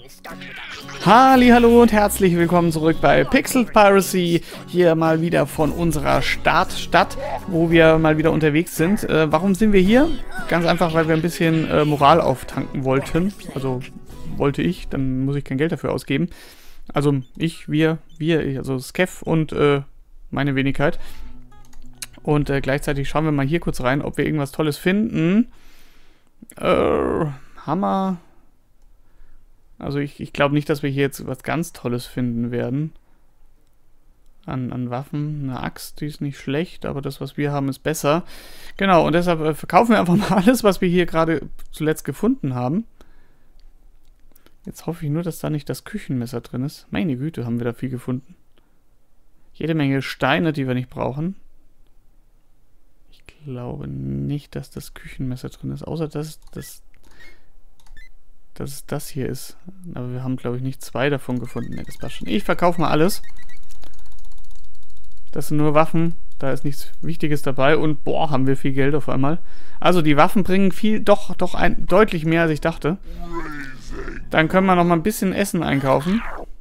Hallihallo und herzlich willkommen zurück bei Pixel Piracy. Hier mal wieder von unserer Startstadt, wo wir mal wieder unterwegs sind. Warum sind wir hier? Ganz einfach, weil wir ein bisschen Moral auftanken wollten. Also wollte ich, dann muss ich kein Geld dafür ausgeben. Also ich, wir, also Skev und meine Wenigkeit. Und gleichzeitig schauen wir mal hier kurz rein, ob wir irgendwas Tolles finden. Hammer. Also ich glaube nicht, dass wir hier jetzt was ganz Tolles finden werden. An Waffen. Eine Axt, die ist nicht schlecht, aber das, was wir haben, ist besser. Genau, und deshalb verkaufen wir einfach mal alles, was wir hier gerade zuletzt gefunden haben. Jetzt hoffe ich nur, dass da nicht das Küchenmesser drin ist. Meine Güte, haben wir da viel gefunden. Jede Menge Steine, die wir nicht brauchen. Ich glaube nicht, dass das Küchenmesser drin ist, außer dass es das hier ist. Aber wir haben, glaube ich, nicht zwei davon gefunden. Ne, das passt schon. Ich verkaufe mal alles. Das sind nur Waffen. Da ist nichts Wichtiges dabei. Und boah, haben wir viel Geld auf einmal. Also die Waffen bringen viel, doch deutlich mehr, als ich dachte. Dann können wir noch mal ein bisschen Essen einkaufen.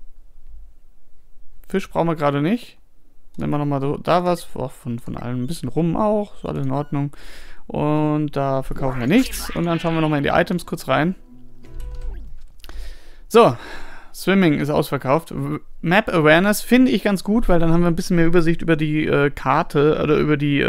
Fisch brauchen wir gerade nicht. Nehmen wir noch mal da was. Oh, von allem ein bisschen rum auch. Ist alles in Ordnung. Und da verkaufen wir nichts. Und dann schauen wir noch mal in die Items kurz rein. So, Swimming ist ausverkauft. Map Awareness finde ich ganz gut, weil dann haben wir ein bisschen mehr Übersicht über die Karte oder über die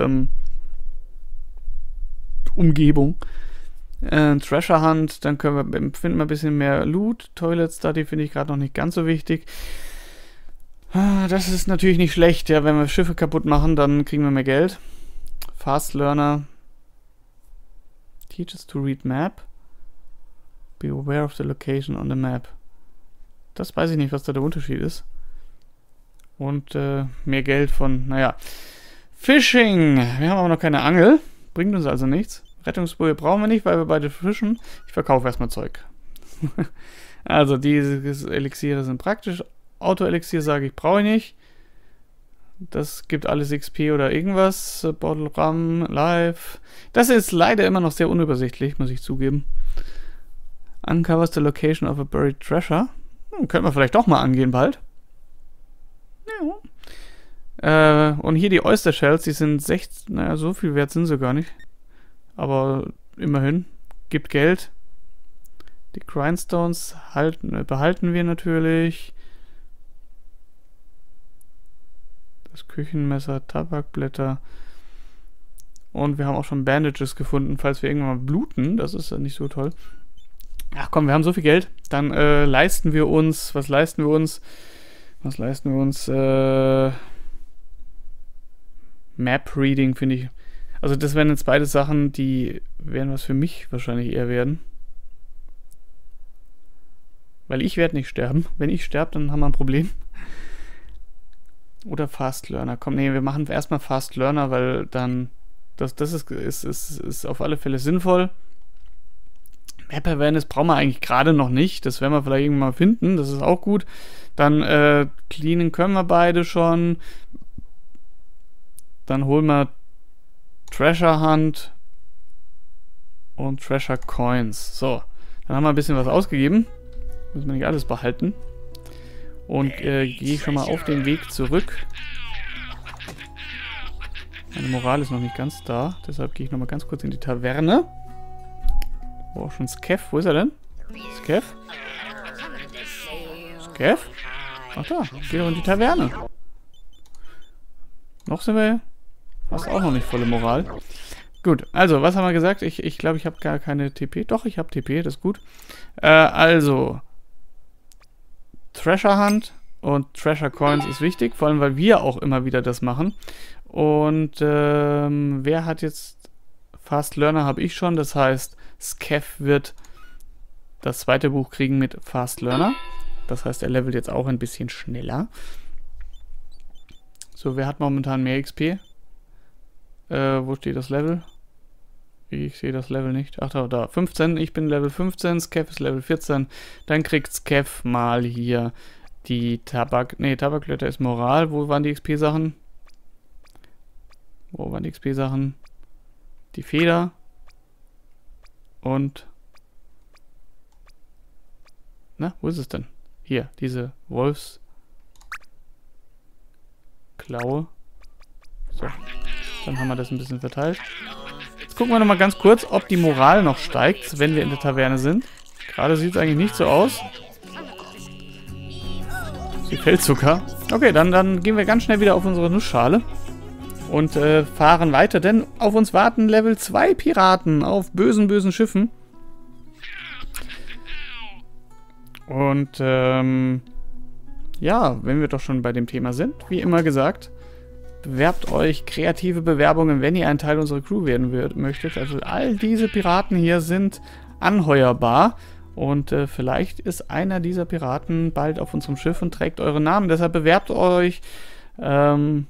Umgebung. Treasure Hunt, dann finden wir ein bisschen mehr Loot. Toilet Study finde ich gerade noch nicht ganz so wichtig. Das ist natürlich nicht schlecht, ja, wenn wir Schiffe kaputt machen, dann kriegen wir mehr Geld. Fast Learner. Teaches to read map. Be aware of the location on the map. Das weiß ich nicht, was da der Unterschied ist. Und mehr Geld von, naja. Fishing. Wir haben aber noch keine Angel. Bringt uns also nichts. Rettungsboje brauchen wir nicht, weil wir beide fischen. Ich verkaufe erstmal Zeug. Also diese Elixiere sind praktisch. Auto-Elixier sage ich, brauche ich nicht. Das gibt alles XP oder irgendwas. Bottle Rum, Live. Das ist leider immer noch sehr unübersichtlich, muss ich zugeben. Uncovers the location of a buried treasure. Könnten wir vielleicht doch mal angehen bald. Ja. Und hier die Oyster Shells, die sind 16, naja, so viel wert sind sie gar nicht. Aber immerhin, gibt Geld. Die Grindstones behalten wir natürlich. Das Küchenmesser, Tabakblätter. Und wir haben auch schon Bandages gefunden, falls wir irgendwann mal bluten. Das ist ja nicht so toll. Ach komm, wir haben so viel Geld. Dann leisten wir uns. Was leisten wir uns? Map Reading finde ich. Also das wären jetzt beide Sachen, die wären was für mich wahrscheinlich eher werden. Weil ich werde nicht sterben. Wenn ich sterbe, dann haben wir ein Problem. Oder Fast Learner. Komm, nee, wir machen erstmal Fast Learner, weil dann das ist auf alle Fälle sinnvoll. Map Awareness brauchen wir eigentlich gerade noch nicht. Das werden wir vielleicht irgendwann mal finden. Das ist auch gut. Dann cleanen können wir beide schon. Dann holen wir Treasure Hunt und Treasure Coins. So, dann haben wir ein bisschen was ausgegeben. Müssen wir nicht alles behalten. Und gehe ich schon mal auf den Weg zurück. Meine Moral ist noch nicht ganz da. Deshalb gehe ich noch mal ganz kurz in die Taverne. Wo auch schon Skev. Wo ist er denn? Skev? Skev? Ach da, geh doch in die Taverne. Noch sind wir... Hast auch noch nicht volle Moral. Gut, also, was haben wir gesagt? Ich glaube, ich habe gar keine TP. Doch, ich habe TP, das ist gut. Also... Treasure Hunt und Treasure Coins ist wichtig, vor allem, weil wir auch immer wieder das machen. Und wer hat jetzt... Fast Learner habe ich schon, das heißt, Skev wird das zweite Buch kriegen mit Fast Learner. Das heißt, er levelt jetzt auch ein bisschen schneller. So, wer hat momentan mehr XP? Wo steht das Level? Ich sehe das Level nicht. Ach, da, 15. Ich bin Level 15, Skev ist Level 14. Dann kriegt Skev mal hier die Tabakblätter ist Moral. Wo waren die XP-Sachen? Die Feder. Und Na, wo ist es denn? Hier, diese Wolfsklaue. So, dann haben wir das ein bisschen verteilt. Jetzt gucken wir nochmal ganz kurz, ob die Moral noch steigt, wenn wir in der Taverne sind. Gerade sieht es eigentlich nicht so aus. Sie fällt sogar. Okay, dann gehen wir ganz schnell wieder auf unsere Nussschale. Und fahren weiter, denn auf uns warten Level 2 Piraten auf bösen, bösen Schiffen. Und, ja, wenn wir doch schon bei dem Thema sind, wie immer gesagt, bewerbt euch kreative Bewerbungen, wenn ihr ein Teil unserer Crew werden möchtet. Also all diese Piraten hier sind anheuerbar. Und vielleicht ist einer dieser Piraten bald auf unserem Schiff und trägt euren Namen. Deshalb bewerbt euch und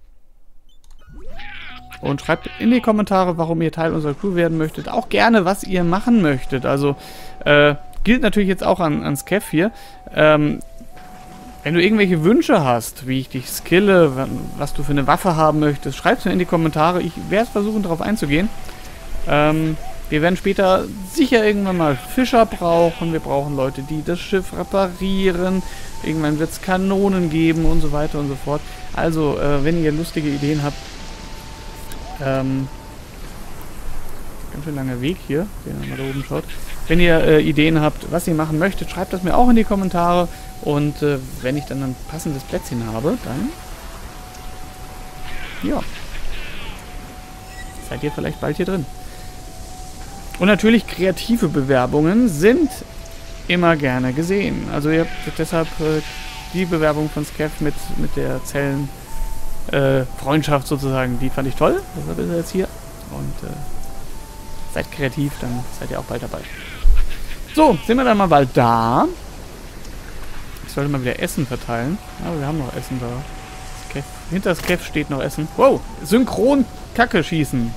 schreibt in die Kommentare, warum ihr Teil unserer Crew werden möchtet. Auch gerne, was ihr machen möchtet. Also gilt natürlich jetzt auch an Skeff hier. Wenn du irgendwelche Wünsche hast, wie ich dich skille, was du für eine Waffe haben möchtest, schreib es mir in die Kommentare. Ich werde versuchen, darauf einzugehen. Wir werden später sicher irgendwann mal Fischer brauchen. Wir brauchen Leute, die das Schiff reparieren. Irgendwann wird es Kanonen geben und so weiter und so fort. Also, wenn ihr lustige Ideen habt, ganz schön langer Weg hier, den man da oben schaut. Wenn ihr Ideen habt, was ihr machen möchtet, schreibt das mir auch in die Kommentare. Und wenn ich dann ein passendes Plätzchen habe, dann ja, seid ihr vielleicht bald hier drin. Und natürlich kreative Bewerbungen sind immer gerne gesehen. Also ihr habt deshalb die Bewerbung von Skeff mit der Zellenfreundschaft sozusagen, die fand ich toll. Deshalb ist er jetzt hier. Und seid kreativ, dann seid ihr auch bald dabei. So, sind wir dann mal bald da. Ich sollte mal wieder Essen verteilen. Aber wir haben noch Essen da. Skeff. Hinter Skeff steht noch Essen. Wow, synchron Kacke schießen.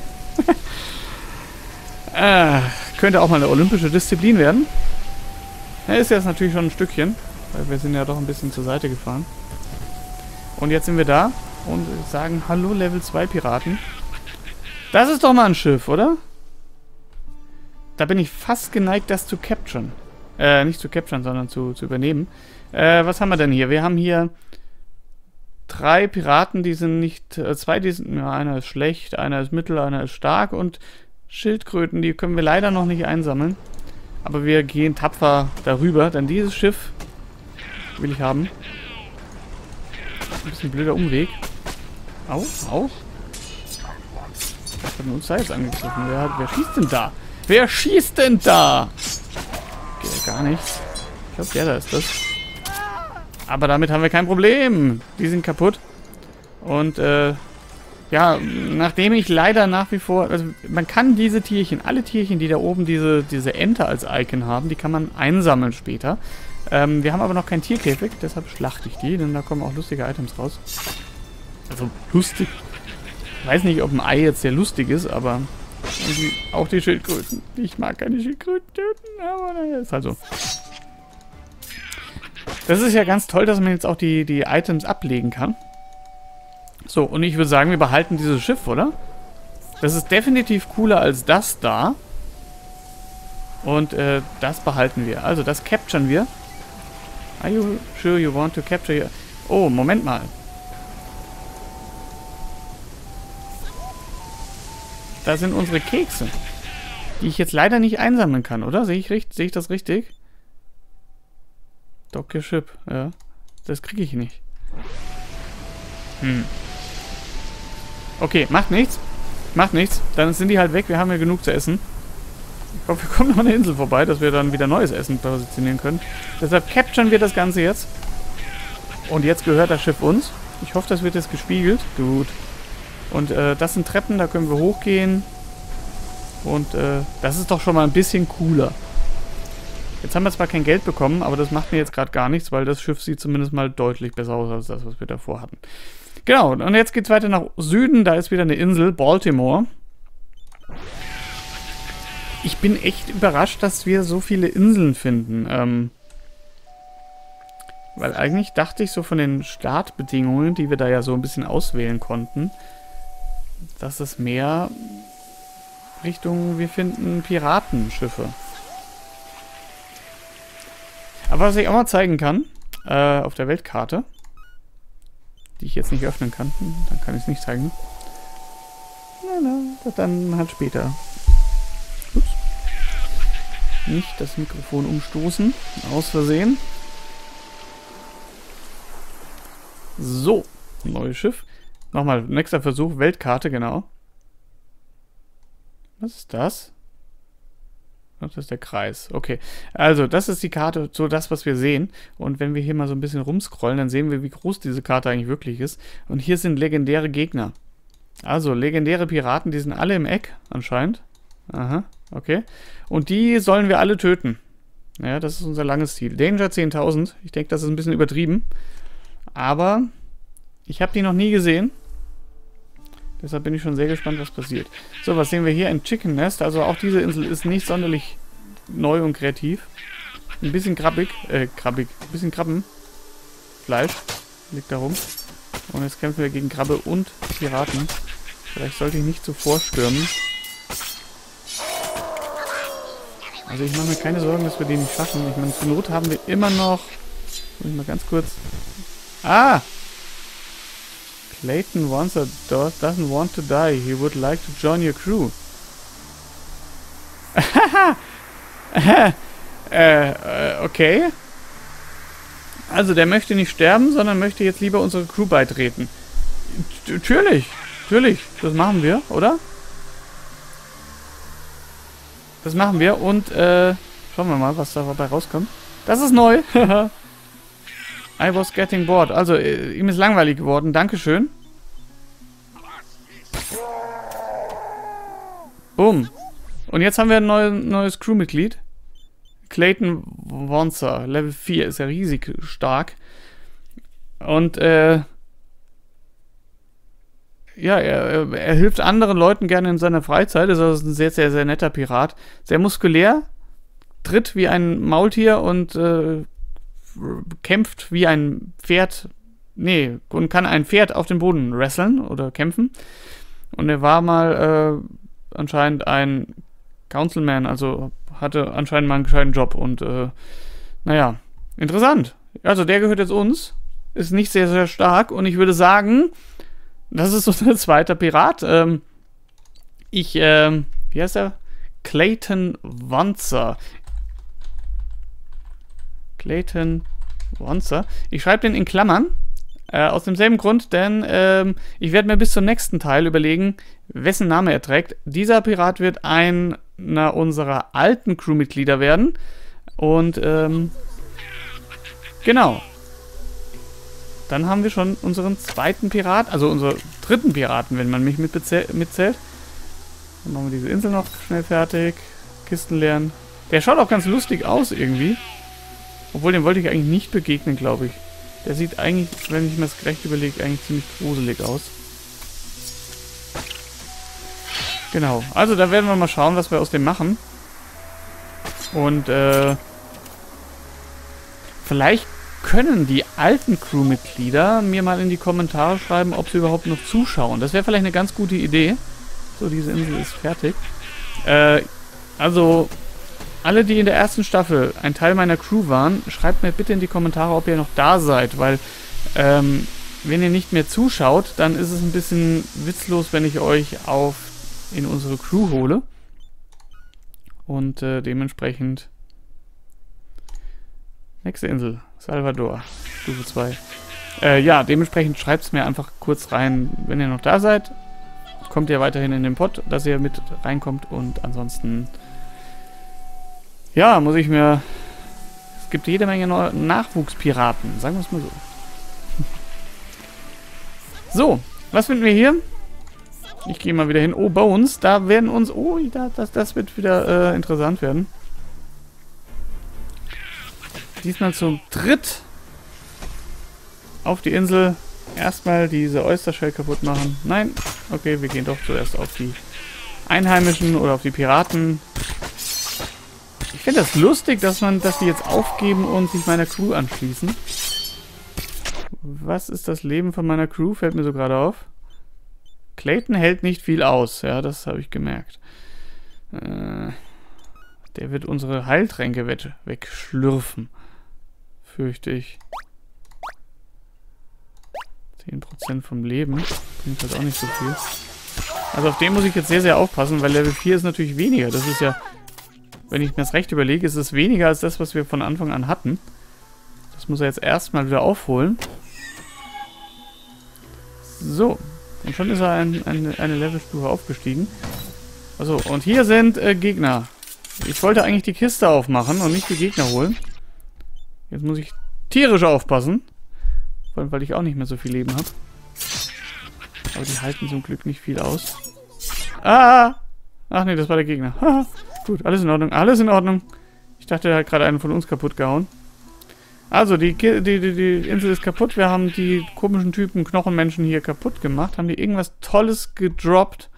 Könnte auch mal eine olympische Disziplin werden. Ja, ist jetzt natürlich schon ein Stückchen, weil wir sind ja doch ein bisschen zur Seite gefahren. Und jetzt sind wir da und sagen, hallo Level 2 Piraten. Das ist doch mal ein Schiff, oder? Da bin ich fast geneigt, das zu capturen. Nicht zu capturen, sondern zu übernehmen. Was haben wir denn hier? Wir haben hier 3 Piraten, die sind nicht... 2, die sind... Ja, einer ist schlecht, einer ist mittel, einer ist stark und... Schildkröten, die können wir leider noch nicht einsammeln. Aber wir gehen tapfer darüber, denn dieses Schiff will ich haben. Ein bisschen blöder Umweg. Au, au. Was hat uns da jetzt angegriffen? Wer schießt denn da? Wer schießt denn da? Geht ja gar nichts. Ich glaube, der da ist das. Aber damit haben wir kein Problem. Die sind kaputt. Und, ja, nachdem ich leider nach wie vor... Also man kann diese Tierchen, alle Tierchen, die da oben diese Ente als Icon haben, die kann man einsammeln später. Wir haben aber noch keinen Tierkäfig, deshalb schlachte ich die, denn da kommen auch lustige Items raus. Also lustig. Ich weiß nicht, ob ein Ei jetzt sehr lustig ist, aber auch die Schildkröten. Ich mag keine Schildkröten töten, aber naja, ist halt so. Das ist ja ganz toll, dass man jetzt auch die Items ablegen kann. So, und ich würde sagen, wir behalten dieses Schiff, oder? Das ist definitiv cooler als das da. Und das behalten wir. Also, das capturen wir. Are you sure you want to capture your... Oh, Moment mal. Da sind unsere Kekse. Die ich jetzt leider nicht einsammeln kann, oder? Sehe ich das richtig? Dock Ship, ja. Das kriege ich nicht. Okay, macht nichts. Macht nichts. Dann sind die halt weg. Wir haben ja genug zu essen. Ich hoffe, wir kommen noch eine Insel vorbei, dass wir dann wieder neues Essen positionieren können. Deshalb capturen wir das Ganze jetzt. Und jetzt gehört das Schiff uns. Ich hoffe, das wird jetzt gespiegelt. Gut. Und das sind Treppen, da können wir hochgehen. Und das ist doch schon mal ein bisschen cooler. Jetzt haben wir zwar kein Geld bekommen, aber das macht mir jetzt gerade gar nichts, weil das Schiff sieht zumindest mal deutlich besser aus als das, was wir davor hatten. Genau, und jetzt geht es weiter nach Süden. Da ist wieder eine Insel, Baltimore. Ich bin echt überrascht, dass wir so viele Inseln finden. Weil eigentlich dachte ich so von den Startbedingungen, die wir da ja so ein bisschen auswählen konnten, dass es mehr Richtung, wir finden Piratenschiffe. Aber was ich auch mal zeigen kann, auf der Weltkarte, die ich jetzt nicht öffnen kann, dann kann ich es nicht zeigen. Na, dann halt später. Ups. Nicht das Mikrofon umstoßen, aus Versehen. So, neues Schiff. Nochmal, nächster Versuch, Weltkarte, genau. Was ist das? Das ist der Kreis. Okay, also das ist die Karte, so das, was wir sehen. Und wenn wir hier mal so ein bisschen rumscrollen, dann sehen wir, wie groß diese Karte eigentlich wirklich ist. Und hier sind legendäre Gegner. Also legendäre Piraten, die sind alle im Eck anscheinend. Aha, okay. Und die sollen wir alle töten. Ja, das ist unser langes Ziel. Danger 10.000. Ich denke, das ist ein bisschen übertrieben. Aber ich habe die noch nie gesehen. Deshalb bin ich schon sehr gespannt, was passiert. So, was sehen wir hier? Ein Chicken Nest. Also auch diese Insel ist nicht sonderlich neu und kreativ. Ein bisschen krabbig. Ein bisschen Krabbenfleisch liegt da rum. Und jetzt kämpfen wir gegen Krabbe und Piraten. Vielleicht sollte ich nicht so vorstürmen. Also ich mache mir keine Sorgen, dass wir den nicht schaffen. Ich meine, zur Not haben wir immer noch... Muss ich mal ganz kurz... Ah! Clayton doesn't want to die. He would like to join your crew. Okay. Also der möchte nicht sterben, sondern möchte jetzt lieber unsere Crew beitreten. Natürlich. Das machen wir, oder? Das machen wir und schauen wir mal, was dabei rauskommt. Das ist neu. I was getting bored. Also, ihm ist langweilig geworden. Dankeschön. Boom. Und jetzt haben wir ein neues Crewmitglied. Clayton Wonser. Level 4. Ist ja riesig stark. Und, ja, er hilft anderen Leuten gerne in seiner Freizeit. Ist also ein sehr, sehr, sehr netter Pirat. Sehr muskulär. Tritt wie ein Maultier und, kämpft wie ein Pferd, und kann ein Pferd auf den Boden wresteln oder kämpfen. Und er war mal anscheinend ein Councilman, also hatte anscheinend mal einen gescheiten Job und naja, interessant. Also der gehört jetzt uns, ist nicht sehr, sehr stark und ich würde sagen, das ist unser zweiter Pirat. Wie heißt er? Clayton Wonser. Clayton Wonser. Ich schreibe den in Klammern. Aus demselben Grund, denn ich werde mir bis zum nächsten Teil überlegen, wessen Name er trägt. Dieser Pirat wird einer unserer alten Crewmitglieder werden. Und genau. Dann haben wir schon unseren zweiten Pirat, also unseren dritten Piraten, wenn man mich mitzählt. Dann machen wir diese Insel noch schnell fertig. Kisten leeren. Der schaut auch ganz lustig aus irgendwie. Obwohl, dem wollte ich eigentlich nicht begegnen, glaube ich. Der sieht eigentlich, wenn ich mir das recht überlege, eigentlich ziemlich gruselig aus. Genau. Also, da werden wir mal schauen, was wir aus dem machen. Und, vielleicht können die alten Crewmitglieder mir mal in die Kommentare schreiben, ob sie überhaupt noch zuschauen. Das wäre vielleicht eine ganz gute Idee. So, diese Insel ist fertig. Also... Alle, die in der ersten Staffel ein Teil meiner Crew waren, schreibt mir bitte in die Kommentare, ob ihr noch da seid, weil wenn ihr nicht mehr zuschaut, dann ist es ein bisschen witzlos, wenn ich euch in unsere Crew hole. Und dementsprechend nächste Insel, Salvador, Stufe 2. Ja, dementsprechend schreibt es mir einfach kurz rein, wenn ihr noch da seid. Kommt ihr weiterhin in den Pod, dass ihr mit reinkommt und ansonsten... Ja, muss ich mir... Es gibt jede Menge neue Nachwuchspiraten, sagen wir es mal so. So, was finden wir hier? Ich gehe mal wieder hin. Oh, Bones, da werden uns... Oh, das wird wieder interessant werden. Diesmal zum Dritt auf die Insel. Erstmal diese Oystershell kaputt machen. Nein, okay, wir gehen doch zuerst auf die Einheimischen oder auf die Piraten. Ich finde das lustig, dass die jetzt aufgeben und sich meiner Crew anschließen. Was ist das Leben von meiner Crew? Fällt mir so gerade auf. Clayton hält nicht viel aus. Ja, das habe ich gemerkt. Der wird unsere Heiltränke wegschlürfen. fürchte ich. 10% vom Leben. Bringt halt auch nicht so viel. Also auf den muss ich jetzt sehr, sehr aufpassen, weil Level 4 ist natürlich weniger. Das ist ja, wenn ich mir das recht überlege, ist es weniger als das, was wir von Anfang an hatten. Das muss er jetzt erstmal wieder aufholen. So. Und schon ist er eine Levelstufe aufgestiegen. Also, und hier sind Gegner. Ich wollte eigentlich die Kiste aufmachen und nicht die Gegner holen. Jetzt muss ich tierisch aufpassen. Vor allem, weil ich auch nicht mehr so viel Leben habe. Aber die halten zum Glück nicht viel aus. Ah! Ach nee, das war der Gegner. Haha. Gut, alles in Ordnung. Alles in Ordnung. Ich dachte, er hat gerade einen von uns kaputt gehauen. Also, die Insel ist kaputt. Wir haben die komischen Typen Knochenmenschen hier kaputt gemacht. Haben die irgendwas Tolles gedroppt?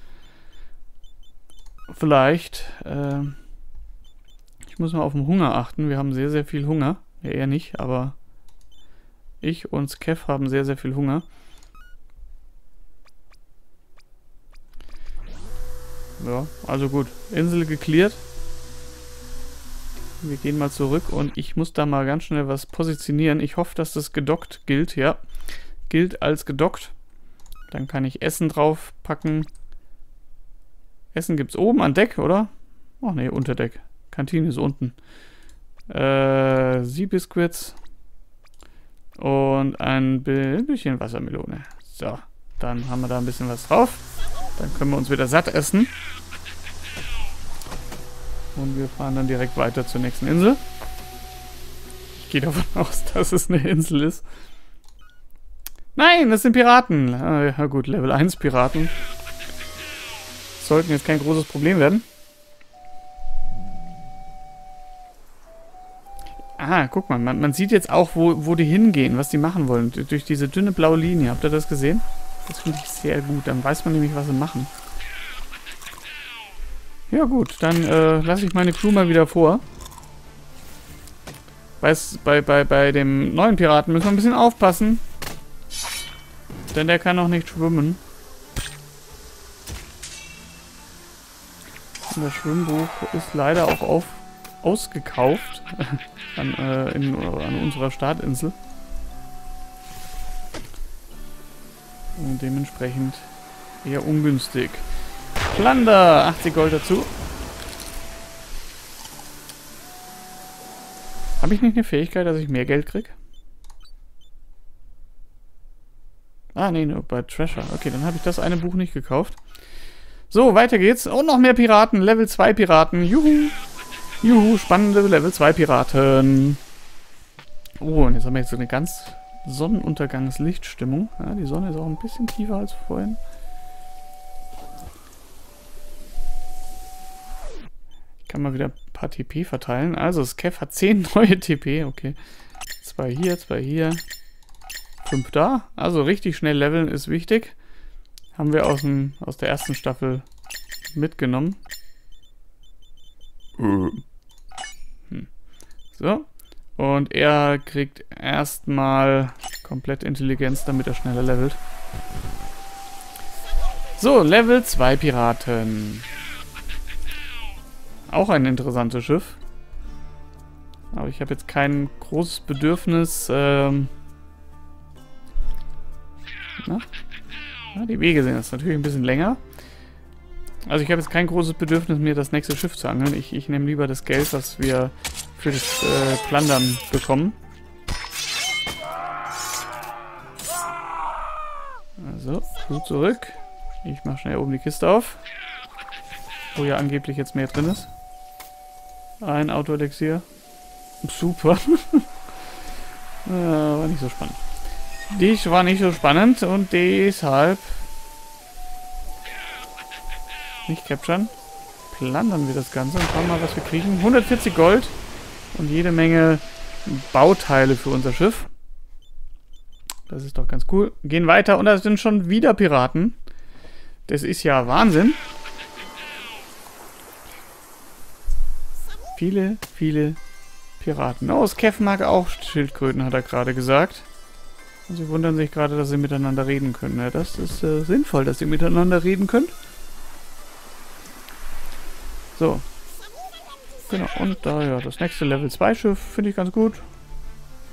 Vielleicht. Ich muss mal auf den Hunger achten. Wir haben sehr, sehr viel Hunger. Ja, eher nicht, aber ich und Kev haben sehr, sehr viel Hunger. Ja, also gut. Insel gecleart. Wir gehen mal zurück und ich muss da mal ganz schnell was positionieren. Ich hoffe, dass das gedockt gilt. Ja, gilt als gedockt. Dann kann ich Essen draufpacken. Essen gibt es oben an Deck, oder? Oh ne, unter Deck. Kantine ist unten. Sea-Biscuits. Und ein bisschen Wassermelone. So, dann haben wir da ein bisschen was drauf. Dann können wir uns wieder satt essen. Und wir fahren dann direkt weiter zur nächsten Insel. Ich gehe davon aus, dass es eine Insel ist. Nein, das sind Piraten. Ja gut, Level 1 Piraten. Sollten jetzt kein großes Problem werden. Ah, guck mal, man sieht jetzt auch, wo die hingehen, was die machen wollen. Durch diese dünne blaue Linie. Habt ihr das gesehen? Das finde ich sehr gut. Dann weiß man nämlich, was sie machen. Ja gut, dann lasse ich meine Crew mal wieder vor. Bei dem neuen Piraten müssen wir ein bisschen aufpassen. Denn der kann noch nicht schwimmen. Und das Schwimmbuch ist leider auch ausgekauft an unserer Startinsel. Und dementsprechend eher ungünstig. Plunder! 80 Gold dazu. Habe ich nicht eine Fähigkeit, dass ich mehr Geld kriege? Ah, nee, nur bei Treasure. Okay, dann habe ich das eine Buch nicht gekauft. So, weiter geht's. Und noch mehr Piraten. Level 2 Piraten. Juhu! Juhu, spannende Level 2 Piraten. Oh, und jetzt haben wir jetzt so eine ganz Sonnenuntergangslichtstimmung. Ja, die Sonne ist auch ein bisschen tiefer als vorhin. Ich kann mal wieder ein paar TP verteilen. Also, das Kev hat 10 neue TP. Okay. 2 hier, 2 hier. 5 da. Also, richtig schnell leveln ist wichtig. Haben wir aus der ersten Staffel mitgenommen. So. Und er kriegt erstmal komplett Intelligenz, damit er schneller levelt. So, Level 2 Piraten. Auch ein interessantes Schiff. Aber ich habe jetzt kein großes Bedürfnis. Ja, die Wege sind jetzt natürlich ein bisschen länger. Also ich habe jetzt kein großes Bedürfnis, mir das nächste Schiff zu angeln. Ich nehme lieber das Geld, was wir für das Plundern bekommen. Also, Crew zurück. Ich mache schnell oben die Kiste auf. Wo ja angeblich jetzt mehr drin ist. Ein Autoelixier. Super. War nicht so spannend. Dies war nicht so spannend und deshalb nicht capturen. Plundern wir das Ganze und schauen mal, was wir kriegen. 140 Gold und jede Menge Bauteile für unser Schiff. Das ist doch ganz cool. Gehen weiter und da sind schon wieder Piraten. Das ist ja Wahnsinn. Viele, viele Piraten. Oh, das Kev mag auch Schildkröten, hat er gerade gesagt. Und sie wundern sich gerade, dass sie miteinander reden können. Ja, das ist sinnvoll, dass sie miteinander reden können. So. Genau, und da ja, das nächste Level 2 Schiff finde ich ganz gut.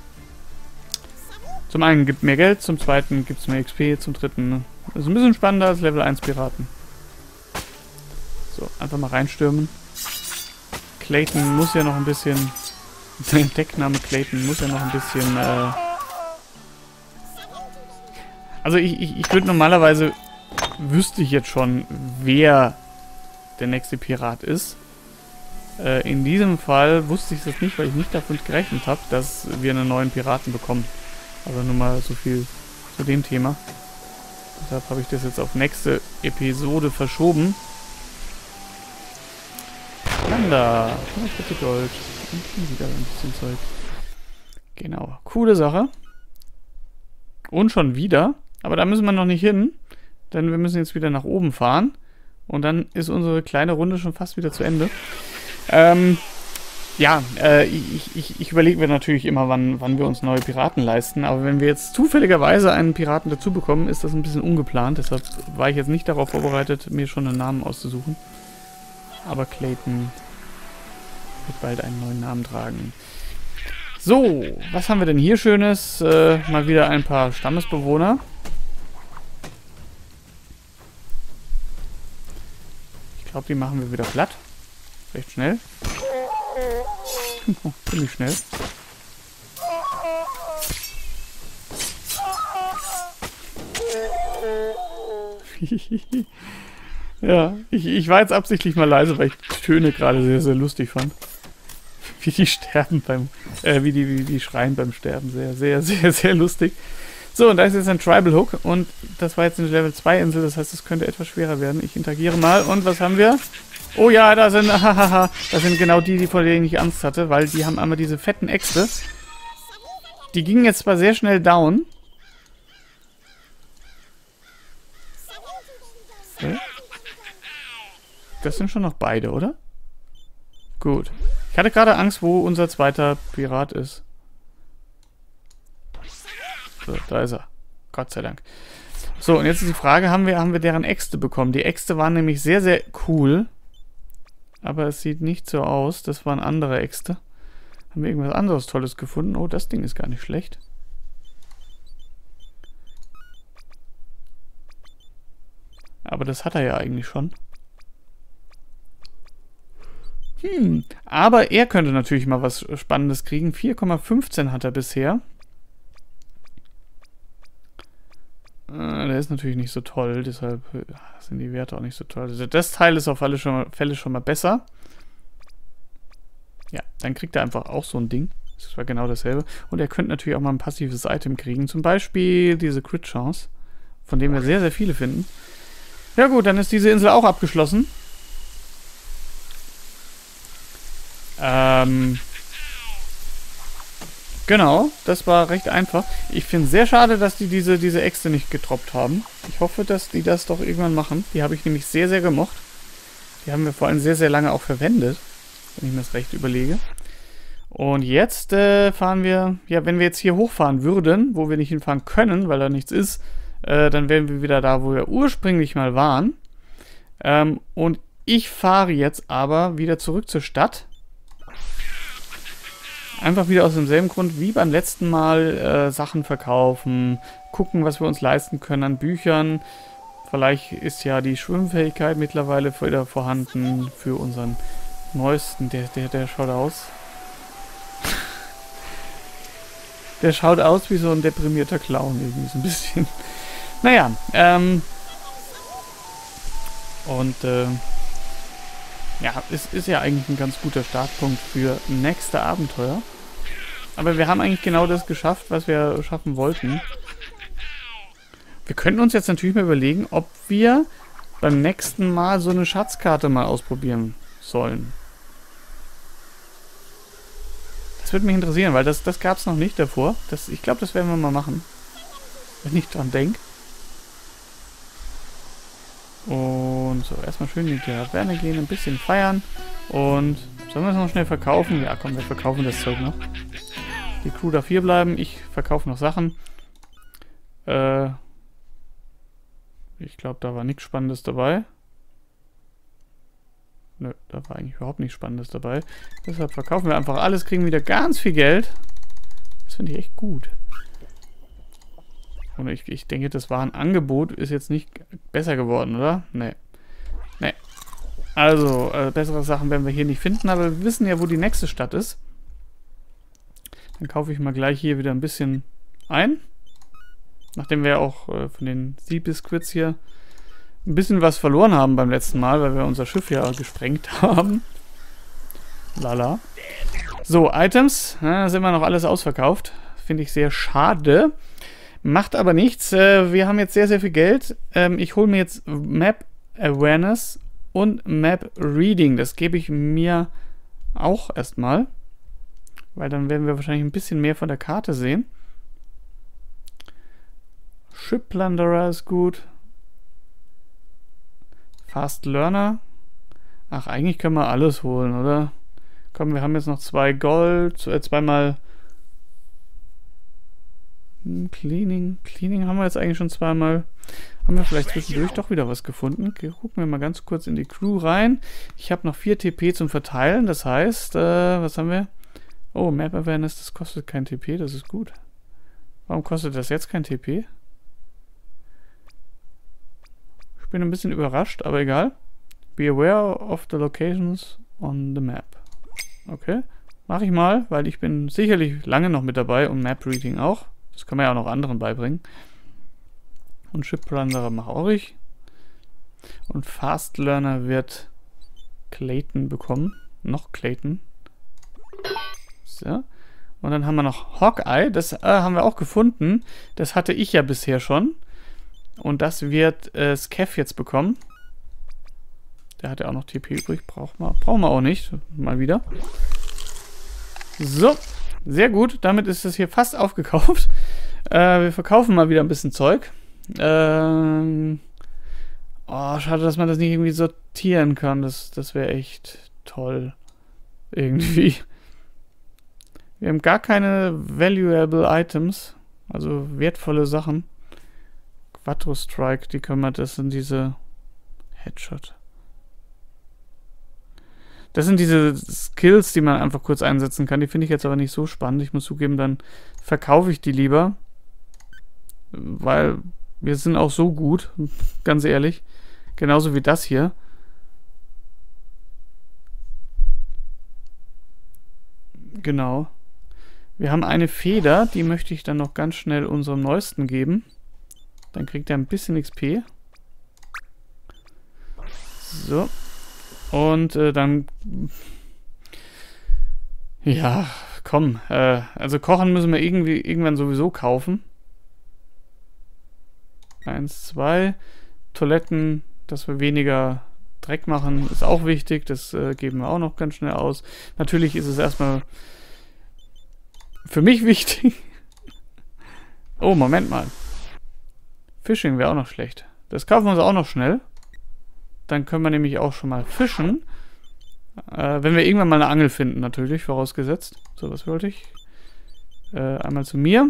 Zum einen gibt mehr Geld, zum zweiten gibt es mehr XP, zum dritten ist ein bisschen spannender als Level 1 Piraten. So, einfach mal reinstürmen. Clayton muss ja noch ein bisschen... Der Deckname Clayton muss ja noch ein bisschen... Also ich würde normalerweise... Wüsste ich jetzt schon, wer der nächste Pirat ist. In diesem Fall wusste ich das nicht, weil ich nicht davon gerechnet habe, dass wir einen neuen Piraten bekommen. Also nur mal so viel zu dem Thema. Deshalb habe ich das jetzt auf nächste Episode verschoben. Landa. Oh, bitte Gold. Und wieder ein bisschen Zeug. Genau. Coole Sache. Und schon wieder. Aber da müssen wir noch nicht hin. Denn wir müssen jetzt wieder nach oben fahren. Und dann ist unsere kleine Runde schon fast wieder zu Ende. Ich überlege mir natürlich immer, wann wir uns neue Piraten leisten. Aber wenn wir jetzt zufälligerweise einen Piraten dazu bekommen, ist das ein bisschen ungeplant. Deshalb war ich jetzt nicht darauf vorbereitet, mir schon einen Namen auszusuchen. Aber Clayton wird bald einen neuen Namen tragen. So, was haben wir denn hier Schönes? Mal wieder ein paar Stammesbewohner. Ich glaube, die machen wir wieder platt. Recht schnell. Ziemlich schnell. Ja, ich war jetzt absichtlich mal leise, weil ich die Töne gerade sehr, sehr lustig fand. Wie die sterben beim, wie die schreien beim Sterben. Sehr, sehr, sehr, sehr lustig. So, und da ist jetzt ein Tribal Hook und das war jetzt eine Level 2 Insel, das heißt, es könnte etwas schwerer werden. Ich interagiere mal und was haben wir? Oh ja, da sind, das sind genau die, vor denen ich Angst hatte, weil die haben einmal diese fetten Äxte. Die gingen jetzt zwar sehr schnell down. Okay. Das sind schon noch beide, oder? Gut. Ich hatte gerade Angst, wo unser zweiter Pirat ist. So, da ist er. Gott sei Dank. So, und jetzt ist die Frage, haben wir deren Äxte bekommen? Die Äxte waren nämlich sehr, sehr cool. Aber es sieht nicht so aus. Das waren andere Äxte. Haben wir irgendwas anderes Tolles gefunden? Oh, das Ding ist gar nicht schlecht. Aber das hat er ja eigentlich schon. Aber er könnte natürlich mal was Spannendes kriegen. 4,15 hat er bisher. Der ist natürlich nicht so toll, deshalb sind die Werte auch nicht so toll. Also das Teil ist auf alle Fälle schon mal besser. Ja, dann kriegt er einfach auch so ein Ding. Das war genau dasselbe. Und er könnte natürlich auch mal ein passives Item kriegen. Zum Beispiel diese Crit-Chance, von dem wir sehr, sehr viele finden. Ja gut, dann ist diese Insel auch abgeschlossen. Genau, das war recht einfach. Ich finde es sehr schade, dass die diese Äxte nicht getroppt haben. Ich hoffe, dass die das doch irgendwann machen. Die habe ich nämlich sehr, sehr gemocht. Die haben wir vor allem sehr, sehr lange auch verwendet, wenn ich mir das recht überlege. Und jetzt fahren wir, ja, wenn wir jetzt hier hochfahren würden, wo wir nicht hinfahren können, weil da nichts ist, dann wären wir wieder da, wo wir ursprünglich mal waren. Und ich fahre jetzt aber wieder zurück zur Stadt. Einfach wieder aus demselben Grund wie beim letzten Mal Sachen verkaufen, gucken, was wir uns leisten können an Büchern. Vielleicht ist ja die Schwimmfähigkeit mittlerweile wieder vorhanden für unseren neuesten. Der schaut aus. Der schaut aus wie so ein deprimierter Clown irgendwie so ein bisschen. Naja, ja, es ist ja eigentlich ein ganz guter Startpunkt für nächste Abenteuer. Aber wir haben eigentlich genau das geschafft, was wir schaffen wollten. Wir könnten uns jetzt natürlich mal überlegen, ob wir beim nächsten Mal so eine Schatzkarte mal ausprobieren sollen. Das würde mich interessieren, weil das gab es noch nicht davor. Ich glaube, das werden wir mal machen. Wenn ich dran denke. Und so, erstmal schön in die Taverne gehen, ein bisschen feiern. Und sollen wir es noch schnell verkaufen? Ja, komm, wir verkaufen das Zeug noch. Die Crew darf hier bleiben. Ich verkaufe noch Sachen. Ich glaube, da war nichts Spannendes dabei. Nö, da war eigentlich überhaupt nichts Spannendes dabei. Deshalb verkaufen wir einfach alles, kriegen wieder ganz viel Geld. Das finde ich echt gut. Und ich denke, das Warenangebot ist jetzt nicht besser geworden, oder? Nee. Nee. Also, bessere Sachen werden wir hier nicht finden, aber wir wissen ja, wo die nächste Stadt ist. Dann kaufe ich mal gleich hier wieder ein bisschen ein. Nachdem wir auch von den Sea-Biscuits hier ein bisschen was verloren haben beim letzten Mal, weil wir unser Schiff ja gesprengt haben. Lala. So, Items. Da sind wir noch alles ausverkauft. Finde ich sehr schade. Macht aber nichts. Wir haben jetzt sehr, sehr viel Geld. Ich hole mir jetzt Map Awareness und Map Reading. Das gebe ich mir auch erstmal. Weil dann werden wir wahrscheinlich ein bisschen mehr von der Karte sehen. Ship Plunderer ist gut. Fast Learner. Ach, eigentlich können wir alles holen, oder? Komm, wir haben jetzt noch 2 Gold, zweimal Cleaning. Cleaning haben wir jetzt eigentlich schon zweimal. Haben wir vielleicht zwischendurch doch wieder was gefunden? Gucken wir mal ganz kurz in die Crew rein. Ich habe noch 4 TP zum Verteilen. Das heißt, was haben wir? Oh, Map Awareness, das kostet kein TP. Das ist gut. Warum kostet das jetzt kein TP? Ich bin ein bisschen überrascht, aber egal. Be aware of the locations on the map. Okay, mache ich mal, weil ich bin sicherlich lange noch mit dabei und Map Reading auch. Das kann man ja auch noch anderen beibringen. Und Ship Plunderer mache auch ich. Und Fast Learner wird Clayton bekommen. Noch Clayton. So. Und dann haben wir noch Hawkeye. Das haben wir auch gefunden. Das hatte ich ja bisher schon. Und das wird Skeff jetzt bekommen. Der hat ja auch noch TP übrig. Brauchen wir auch nicht. Mal wieder. So. Sehr gut. Damit ist das hier fast aufgekauft. Wir verkaufen mal wieder ein bisschen Zeug. Oh, schade, dass man das nicht irgendwie sortieren kann. Das wäre echt toll. Irgendwie. Wir haben gar keine valuable Items. Also wertvolle Sachen. Quattro Strike, die können wir, das sind diese Headshot. Das sind diese Skills, die man einfach kurz einsetzen kann. Die finde ich jetzt aber nicht so spannend. Ich muss zugeben, dann verkaufe ich die lieber. Weil wir sind auch so gut, ganz ehrlich. Genauso wie das hier. Genau. Wir haben eine Feder, die möchte ich dann noch ganz schnell unserem Neuesten geben. Dann kriegt er ein bisschen XP. So. Und dann... Ja, komm. Also kochen müssen wir irgendwann sowieso kaufen. 1, 2. Toiletten, dass wir weniger Dreck machen, ist auch wichtig. Das geben wir auch noch ganz schnell aus. Natürlich ist es erstmal für mich wichtig. Oh, Moment mal. Fishing wäre auch noch schlecht. Das kaufen wir uns auch noch schnell. Dann können wir nämlich auch schon mal fischen. Wenn wir irgendwann mal eine Angel finden, natürlich, vorausgesetzt. So, was wollte ich? Einmal zu mir.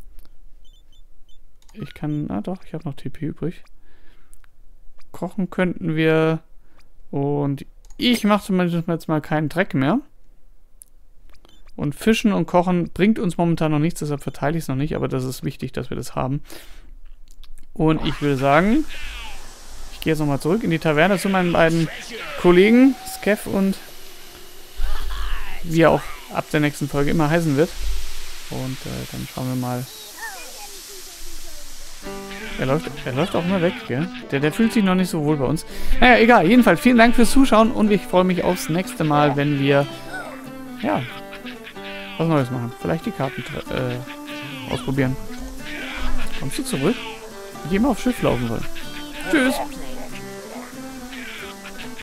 Ich kann... Ah doch, ich habe noch TP übrig. Kochen könnten wir. Und ich mache zumindest jetzt mal keinen Dreck mehr. Und Fischen und Kochen bringt uns momentan noch nichts, deshalb verteile ich es noch nicht. Aber das ist wichtig, dass wir das haben. Und ich will sagen... Ich gehe jetzt nochmal zurück in die Taverne zu meinen beiden Kollegen, Skeff und wie er auch ab der nächsten Folge immer heißen wird. Und dann schauen wir mal. Er läuft auch immer weg, gell? Der fühlt sich noch nicht so wohl bei uns. Naja, egal. Jedenfalls vielen Dank fürs Zuschauen und ich freue mich aufs nächste Mal, wenn wir ja was Neues machen. Vielleicht die Karten ausprobieren. Kommst du zurück? Ich gehe mal aufs Schiff laufen soll. Tschüss!